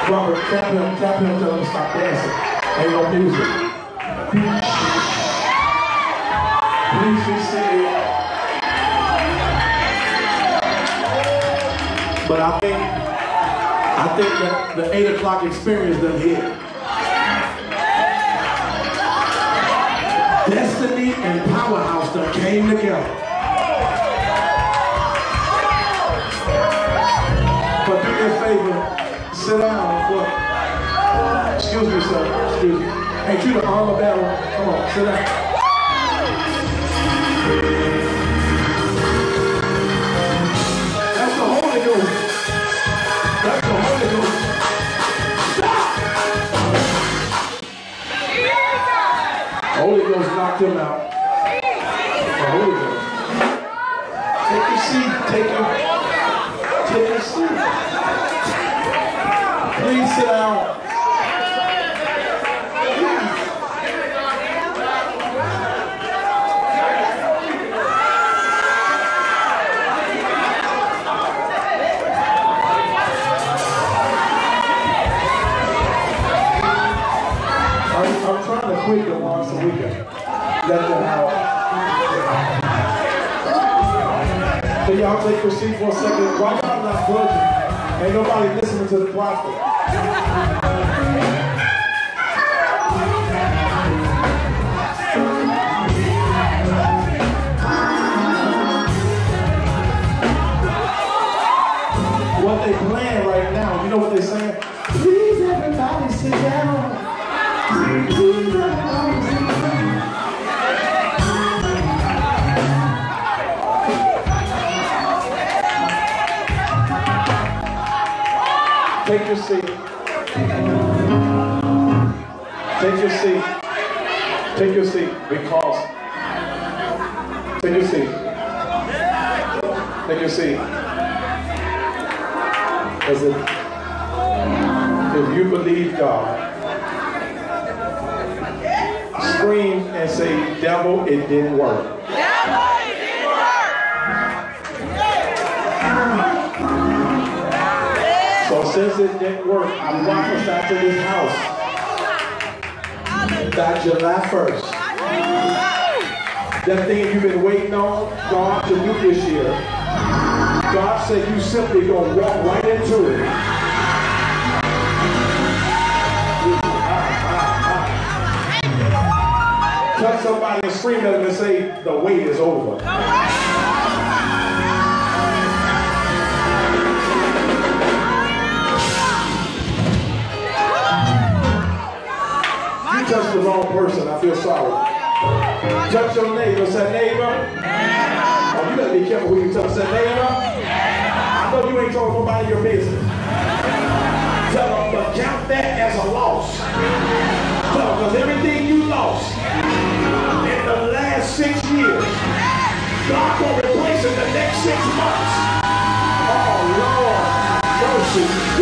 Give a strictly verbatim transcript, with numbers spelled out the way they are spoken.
Robert, tap him, tap him, tell him to stop dancing. Ain't no music. Please be seated. But I think, I think that the eight o'clock experience done hit. Destiny and Powerhouse done came together. But do me a favor, sit down. Look. Excuse me, sir. Excuse me. Ain't you the armor bearer? Come on, sit down. That's the Holy Ghost. That's the Holy Ghost. Holy Ghost knocked him out. The Holy Ghost. Take your seat. Take your, take your seat. Please sit down. I'm trying to quit the one so we can let them out. So y'all take your seat for a second. Why y'all not budging? Ain't nobody listening to the prophet. What they playing right now, you know what they're saying? Please everybody sit down. Take your seat. Take your seat. Take your seat because take your seat. Take your seat. Because if, if you believe God, scream and say, devil, it didn't work. Devil, it didn't work. So since it didn't work, I prophesy to this house that July first, that thing you've been waiting on God to do this year, God said you simply gonna walk right into it. Touch somebody and scream at them and say, the wait is over. You touched the wrong person, I feel sorry. Touch your neighbor, say neighbor. Oh, you gotta be careful who you touch, say neighbor. I know you ain't told nobody your business. Tell them, but count that as a loss. Tell them, because everything you lost in the last six years, God will replace it the next six months. Oh, Lord, mercy.